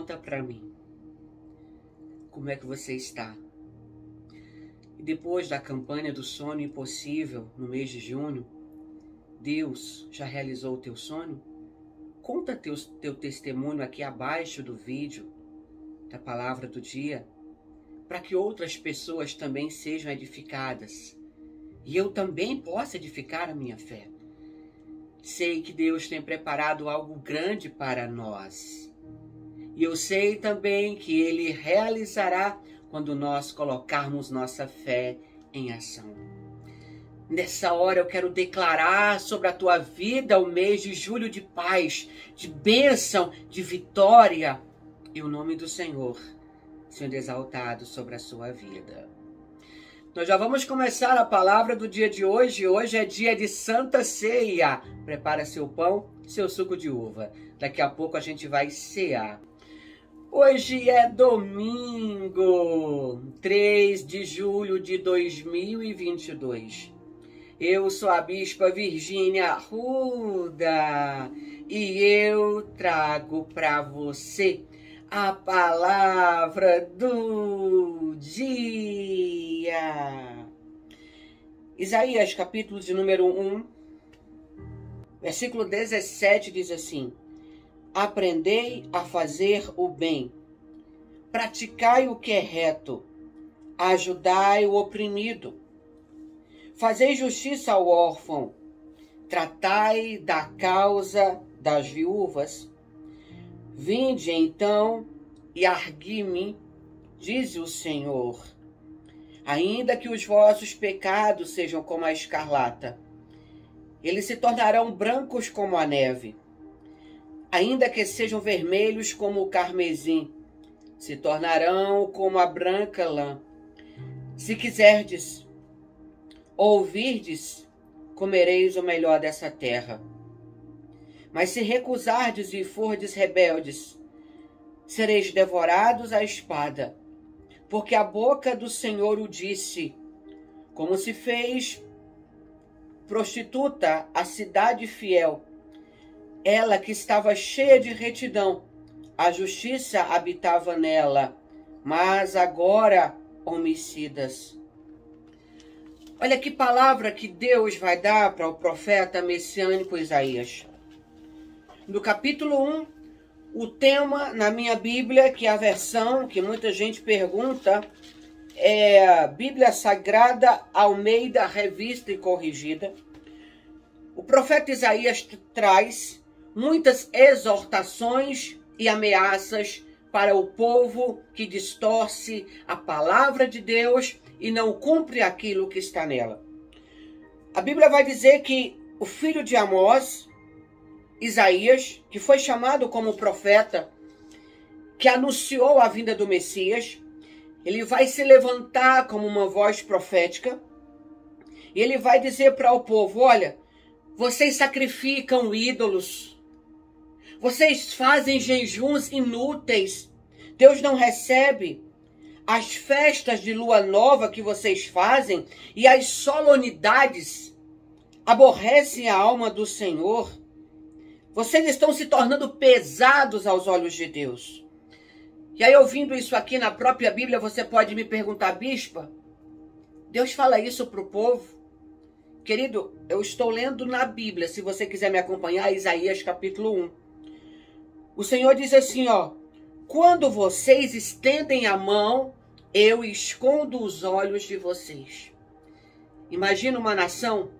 conta para mim. Como é que você está? E depois da campanha do sonho impossível no mês de junho, Deus já realizou o teu sonho? Conta teu testemunho aqui abaixo do vídeo, da palavra do dia, para que outras pessoas também sejam edificadas. E eu também possa edificar a minha fé. Sei que Deus tem preparado algo grande para nós. E eu sei também que Ele realizará quando nós colocarmos nossa fé em ação. Nessa hora eu quero declarar sobre a tua vida o mês de julho de paz, de bênção, de vitória. E o nome do Senhor sendo exaltado sobre a sua vida. Nós já vamos começar a palavra do dia de hoje. Hoje é dia de Santa Ceia. Prepara seu pão, seu suco de uva. Daqui a pouco a gente vai cear. Hoje é domingo, 3 de julho de 2022. Eu sou a Bispa Virgínia Arruda e eu trago para você a palavra do dia. Isaías, capítulo de número 1, versículo 17, diz assim: aprendei a fazer o bem, praticai o que é reto, ajudai o oprimido, fazei justiça ao órfão, tratai da causa das viúvas. Vinde então e argui-me, diz o Senhor. Ainda que os vossos pecados sejam como a escarlata, eles se tornarão brancos como a neve. Ainda que sejam vermelhos como o carmesim, se tornarão como a branca lã. Se quiserdes, ouvirdes, comereis o melhor dessa terra. Mas se recusardes e fordes rebeldes, sereis devorados à espada, porque a boca do Senhor o disse, como se fez prostituta a cidade fiel, ela que estava cheia de retidão, a justiça habitava nela, mas agora homicidas. Olha que palavra que Deus vai dar para o profeta messiânico Isaías. No capítulo 1, o tema na minha Bíblia, que é a versão que muita gente pergunta, é a Bíblia Sagrada Almeida Revista e Corrigida. O profeta Isaías traz muitas exortações e ameaças para o povo que distorce a palavra de Deus e não cumpre aquilo que está nela. A Bíblia vai dizer que o filho de Amós, Isaías, que foi chamado como profeta, que anunciou a vinda do Messias, ele vai se levantar como uma voz profética e ele vai dizer para o povo: olha, vocês sacrificam ídolos, vocês fazem jejuns inúteis, Deus não recebe. As festas de lua nova que vocês fazem e as solenidades aborrecem a alma do Senhor. Vocês estão se tornando pesados aos olhos de Deus. E aí, ouvindo isso aqui na própria Bíblia, você pode me perguntar: bispa, Deus fala isso para o povo? Querido, eu estou lendo na Bíblia, se você quiser me acompanhar, Isaías capítulo 1. O Senhor diz assim, ó: quando vocês estendem a mão, eu escondo os olhos de vocês. Imagina uma nação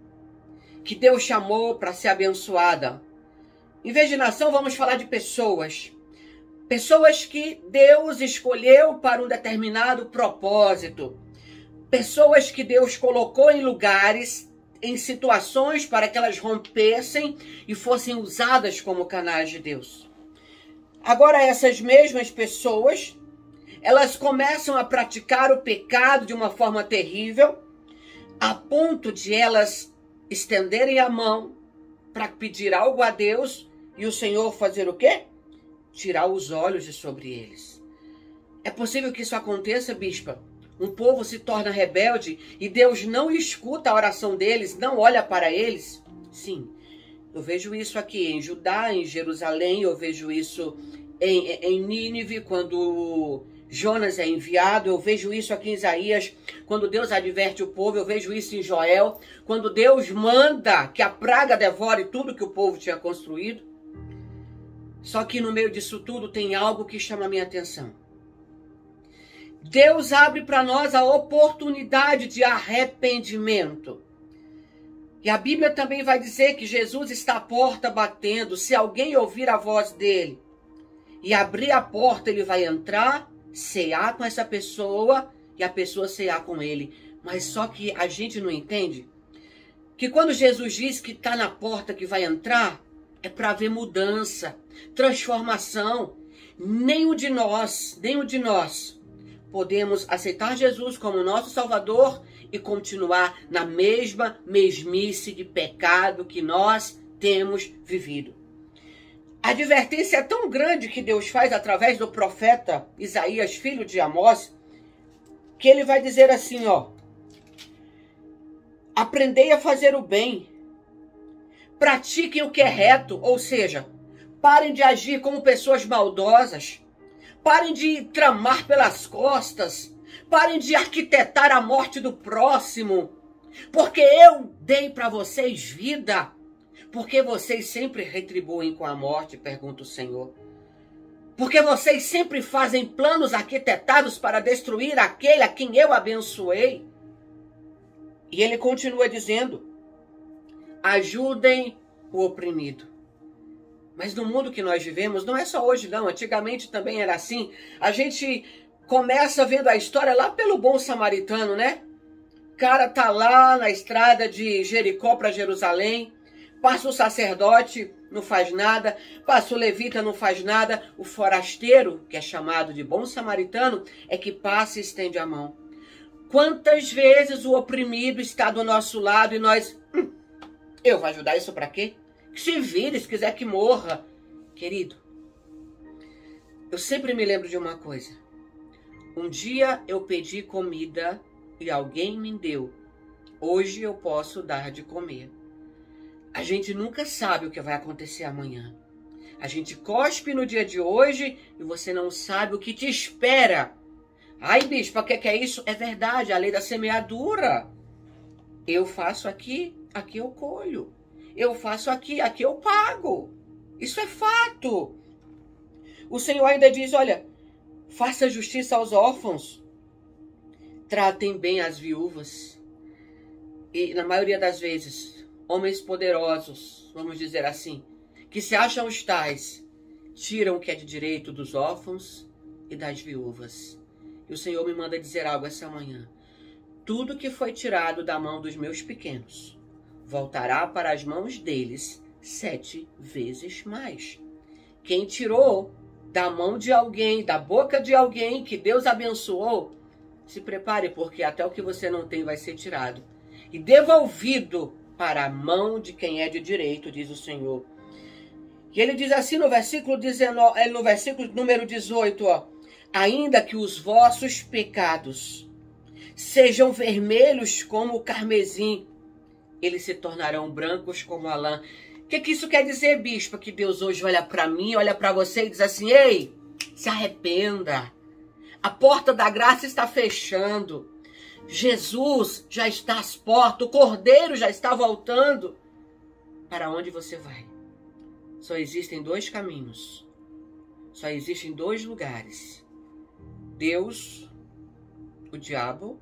que Deus chamou para ser abençoada. Em vez de nação, vamos falar de pessoas. Pessoas que Deus escolheu para um determinado propósito. Pessoas que Deus colocou em lugares, em situações para que elas rompessem e fossem usadas como canais de Deus. Agora essas mesmas pessoas, elas começam a praticar o pecado de uma forma terrível, a ponto de elas estenderem a mão para pedir algo a Deus e o Senhor fazer o quê? Tirar os olhos de sobre eles. É possível que isso aconteça, bispa? Um povo se torna rebelde e Deus não escuta a oração deles, não olha para eles? Sim. Eu vejo isso aqui em Judá, em Jerusalém, eu vejo isso em Nínive, quando Jonas é enviado, eu vejo isso aqui em Isaías, quando Deus adverte o povo, eu vejo isso em Joel, quando Deus manda que a praga devore tudo que o povo tinha construído. Só que no meio disso tudo tem algo que chama a minha atenção. Deus abre para nós a oportunidade de arrependimento. E a Bíblia também vai dizer que Jesus está à porta batendo. Se alguém ouvir a voz dele e abrir a porta, ele vai entrar, cear com essa pessoa e a pessoa cear com ele. Mas só que a gente não entende que quando Jesus diz que está na porta que vai entrar, é para ver mudança, transformação. Nenhum de nós podemos aceitar Jesus como nosso Salvador e continuar na mesma mesmice de pecado que nós temos vivido. A advertência é tão grande que Deus faz através do profeta Isaías, filho de Amós, que ele vai dizer assim, ó: aprendei a fazer o bem, pratiquem o que é reto, ou seja, parem de agir como pessoas maldosas, parem de tramar pelas costas, parem de arquitetar a morte do próximo, porque eu dei para vocês vida. Porque vocês sempre retribuem com a morte, pergunta o Senhor. Porque vocês sempre fazem planos arquitetados para destruir aquele a quem eu abençoei. E ele continua dizendo: ajudem o oprimido. Mas no mundo que nós vivemos, não é só hoje não, antigamente também era assim. A gente começa vendo a história lá pelo bom samaritano, né? O cara tá lá na estrada de Jericó para Jerusalém, passa o sacerdote, não faz nada, passa o levita, não faz nada. O forasteiro, que é chamado de bom samaritano, é que passa e estende a mão. Quantas vezes o oprimido está do nosso lado e nós... eu vou ajudar isso para quê? Que se vire, se quiser que morra. Querido, eu sempre me lembro de uma coisa. Um dia eu pedi comida e alguém me deu. Hoje eu posso dar de comer. A gente nunca sabe o que vai acontecer amanhã. A gente cospe no dia de hoje e você não sabe o que te espera. Ai, bispo, o que é isso? É verdade, a lei da semeadura. Eu faço aqui, aqui eu colho. Eu faço aqui, aqui eu pago. Isso é fato. O Senhor ainda diz, olha, faça justiça aos órfãos. Tratem bem as viúvas. E na maioria das vezes, homens poderosos, vamos dizer assim, que se acham os tais, tiram o que é de direito dos órfãos e das viúvas. E o Senhor me manda dizer algo essa manhã. Tudo que foi tirado da mão dos meus pequenos, voltará para as mãos deles 7 vezes mais. Quem tirou da mão de alguém, da boca de alguém que Deus abençoou, se prepare, porque até o que você não tem vai ser tirado e devolvido para a mão de quem é de direito, diz o Senhor. E ele diz assim no versículo 19, no versículo número 18, ó: ainda que os vossos pecados sejam vermelhos como o carmesim, eles se tornarão brancos como a lã. O que isso quer dizer, bispo? Que Deus hoje olha para mim, olha para você e diz assim: ei, se arrependa. A porta da graça está fechando. Jesus já está às portas, o Cordeiro já está voltando. Para onde você vai? Só existem 2 caminhos. Só existem 2 lugares. Deus, o diabo,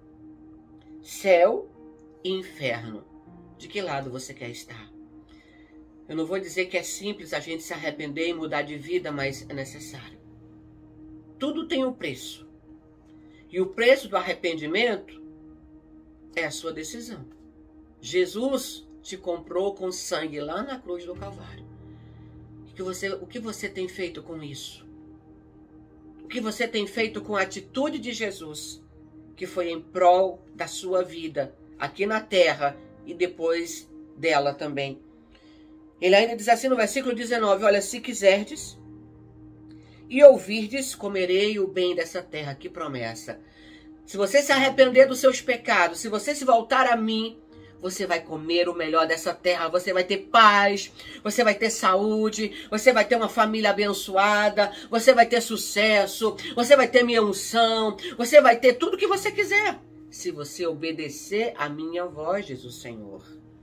céu e inferno. De que lado você quer estar? Eu não vou dizer que é simples a gente se arrepender e mudar de vida, mas é necessário. Tudo tem um preço. E o preço do arrependimento é a sua decisão. Jesus te comprou com sangue lá na cruz do Calvário. O que você tem feito com isso? O que você tem feito com a atitude de Jesus, que foi em prol da sua vida, aqui na terra e depois dela também? Ele ainda diz assim no versículo 19, olha, se quiserdes e ouvirdes, comerei o bem dessa terra. Que promessa! Se você se arrepender dos seus pecados, se você se voltar a mim, você vai comer o melhor dessa terra, você vai ter paz, você vai ter saúde, você vai ter uma família abençoada, você vai ter sucesso, você vai ter minha unção, você vai ter tudo que você quiser, se você obedecer a minha voz, diz o Senhor.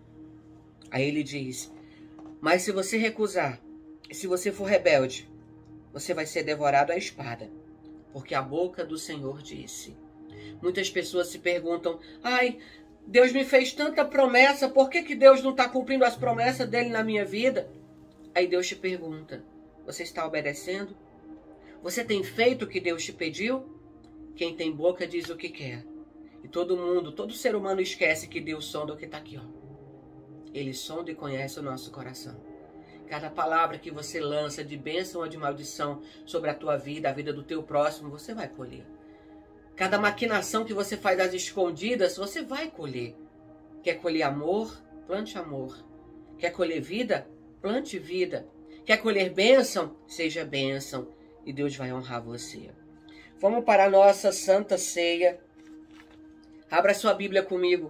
Aí ele diz, mas se você recusar, se você for rebelde, você vai ser devorado à espada, porque a boca do Senhor disse. Muitas pessoas se perguntam, ai, Deus me fez tanta promessa, por que Deus não está cumprindo as promessas dele na minha vida? Aí Deus te pergunta, você está obedecendo? Você tem feito o que Deus te pediu? Quem tem boca diz o que quer. E todo mundo, todo ser humano esquece que Deus sonda o que está aqui, ó. Ele sonda e conhece o nosso coração. Cada palavra que você lança de bênção ou de maldição sobre a tua vida, a vida do teu próximo, você vai colher. Cada maquinação que você faz às escondidas, você vai colher. Quer colher amor? Plante amor. Quer colher vida? Plante vida. Quer colher bênção? Seja bênção. E Deus vai honrar você. Vamos para a nossa Santa Ceia. Abra sua Bíblia comigo.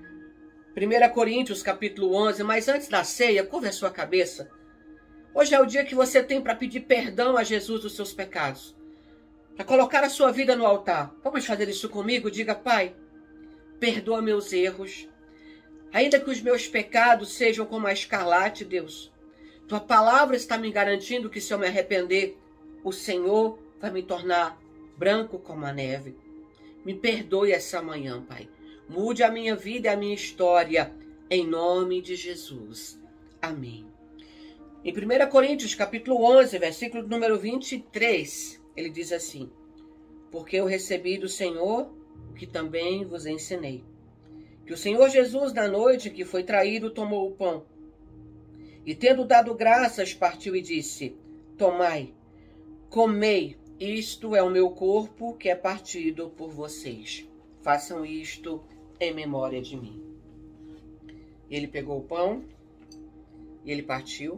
1 Coríntios, capítulo 11. Mas antes da ceia, curva a sua cabeça. Hoje é o dia que você tem para pedir perdão a Jesus dos seus pecados. Para colocar a sua vida no altar. Vamos fazer isso comigo? Diga, Pai, perdoa meus erros. Ainda que os meus pecados sejam como a escarlate, Deus. Tua palavra está me garantindo que se eu me arrepender, o Senhor vai me tornar branco como a neve. Me perdoe essa manhã, Pai. Mude a minha vida e a minha história. Em nome de Jesus. Amém. Em 1 Coríntios, capítulo 11, versículo número 23, ele diz assim, porque eu recebi do Senhor o que também vos ensinei. Que o Senhor Jesus, na noite que foi traído, tomou o pão. E tendo dado graças, partiu e disse, tomai, comei, isto é o meu corpo que é partido por vocês. Façam isto em memória de mim. Ele pegou o pão, e ele partiu,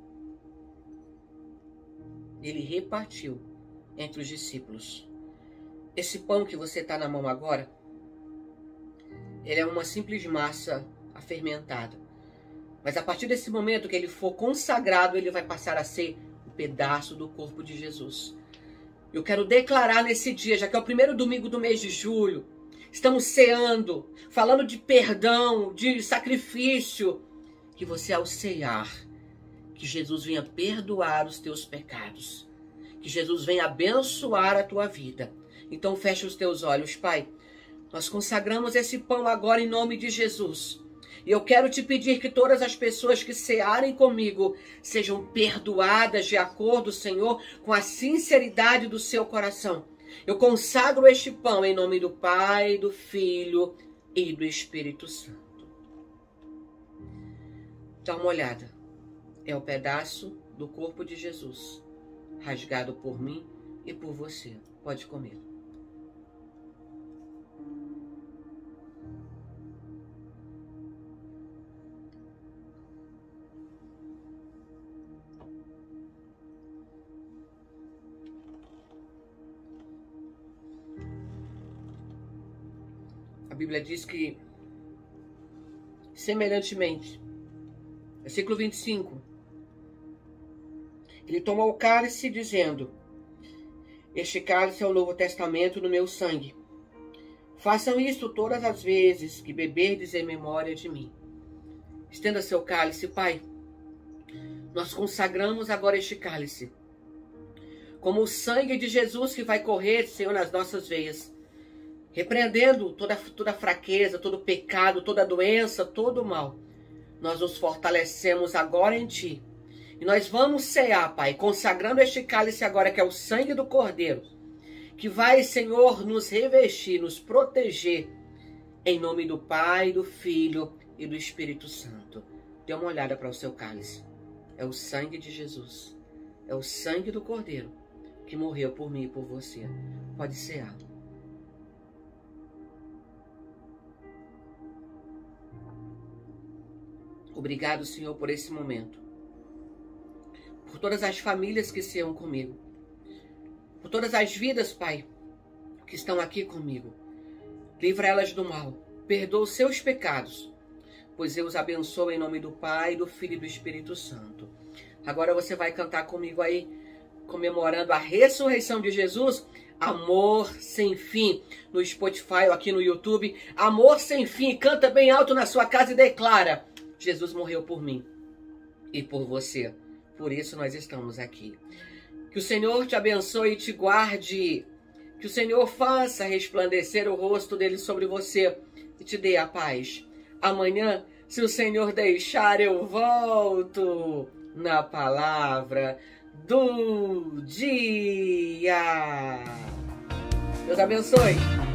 ele repartiu entre os discípulos. Esse pão que você está na mão agora, ele é uma simples massa afermentada. Mas a partir desse momento que ele for consagrado, ele vai passar a ser um pedaço do corpo de Jesus. Eu quero declarar nesse dia, já que é o primeiro domingo do mês de julho, estamos ceando, falando de perdão, de sacrifício, que você ao cear, que Jesus venha perdoar os teus pecados. Que Jesus venha abençoar a tua vida. Então fecha os teus olhos, Pai. Nós consagramos esse pão agora em nome de Jesus. E eu quero te pedir que todas as pessoas que cearem comigo sejam perdoadas de acordo, Senhor, com a sinceridade do seu coração. Eu consagro este pão em nome do Pai, do Filho e do Espírito Santo. Dá uma olhada. É o pedaço do corpo de Jesus, rasgado por mim e por você. Pode comer. A Bíblia diz que, semelhantemente, versículo 25, ele tomou o cálice dizendo, este cálice é o Novo Testamento no meu sangue. Façam isso todas as vezes que beberdes em memória de mim. Estenda seu cálice, Pai. Nós consagramos agora este cálice como o sangue de Jesus que vai correr, Senhor, nas nossas veias. Repreendendo toda fraqueza, todo pecado, toda doença, todo mal. Nós nos fortalecemos agora em Ti. E nós vamos cear, Pai, consagrando este cálice agora, que é o sangue do Cordeiro, que vai, Senhor, nos revestir, nos proteger, em nome do Pai, do Filho e do Espírito Santo. Dê uma olhada para o seu cálice. É o sangue de Jesus. É o sangue do Cordeiro, que morreu por mim e por você. Pode cear. Obrigado, Senhor, por esse momento. Por todas as famílias que ceiam comigo. Por todas as vidas, Pai, que estão aqui comigo. Livra elas do mal. Perdoa os seus pecados. pois eu os abençoo em nome do Pai, do Filho e do Espírito Santo. Agora você vai cantar comigo aí, comemorando a ressurreição de Jesus, Amor Sem Fim, no Spotify ou aqui no YouTube. Amor Sem Fim, canta bem alto na sua casa e declara: Jesus morreu por mim e por você, por isso nós estamos aqui. Que o Senhor te abençoe e te guarde, que o Senhor faça resplandecer o rosto dele sobre você e te dê a paz. Amanhã, se o Senhor deixar, eu volto na palavra do dia. Deus abençoe.